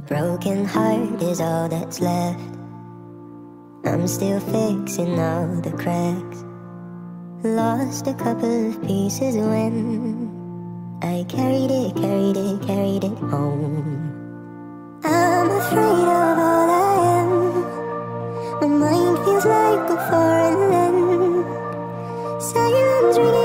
broken heart is all that's left. I'm still fixing all the cracks. Lost a couple of pieces when I carried it home. I'm afraid of all I am. My mind feels like a foreign land. Silence